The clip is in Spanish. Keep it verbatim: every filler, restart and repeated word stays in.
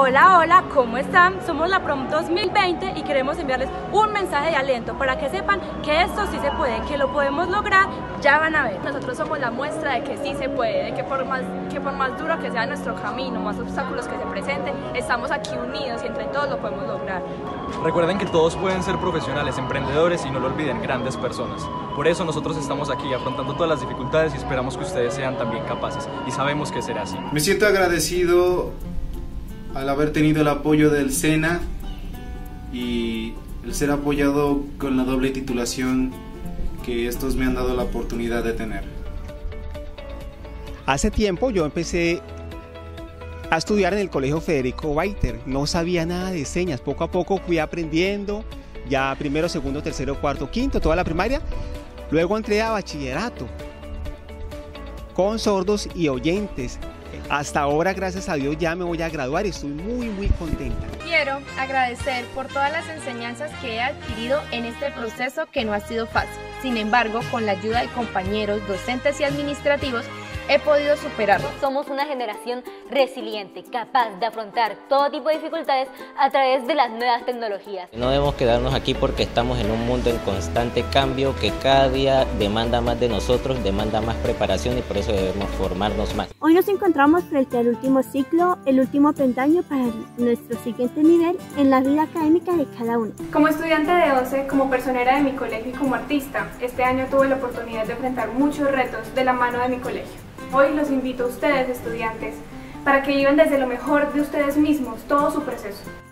Hola, hola, ¿cómo están? Somos la Prom dos mil veinte y queremos enviarles un mensaje de aliento para que sepan que esto sí se puede, que lo podemos lograr, ya van a ver. Nosotros somos la muestra de que sí se puede, de que por más, que por más duro que sea nuestro camino, más obstáculos que se presenten, estamos aquí unidos y entre todos lo podemos lograr. Recuerden que todos pueden ser profesionales, emprendedores y no lo olviden, grandes personas. Por eso nosotros estamos aquí afrontando todas las dificultades y esperamos que ustedes sean también capaces y sabemos que será así. Me siento agradecido al haber tenido el apoyo del SENA y el ser apoyado con la doble titulación que estos me han dado la oportunidad de tener. Hace tiempo yo empecé a estudiar en el Colegio Federico Baiter, no sabía nada de señas, poco a poco fui aprendiendo, ya primero, segundo, tercero, cuarto, quinto, toda la primaria, luego entré a bachillerato con sordos y oyentes. Hasta ahora, gracias a Dios, ya me voy a graduar y estoy muy muy contenta. Quiero agradecer por todas las enseñanzas que he adquirido en este proceso que no ha sido fácil. Sin embargo, con la ayuda de compañeros, docentes y administrativos, he podido superarlo. Somos una generación resiliente, capaz de afrontar todo tipo de dificultades a través de las nuevas tecnologías. No debemos quedarnos aquí porque estamos en un mundo en constante cambio que cada día demanda más de nosotros, demanda más preparación y por eso debemos formarnos más. Hoy nos encontramos frente al último ciclo, el último peldaño para nuestro siguiente nivel en la vida académica de cada uno. Como estudiante de once, como personera de mi colegio y como artista, este año tuve la oportunidad de enfrentar muchos retos de la mano de mi colegio. Hoy los invito a ustedes, estudiantes, para que vivan desde lo mejor de ustedes mismos todo su proceso.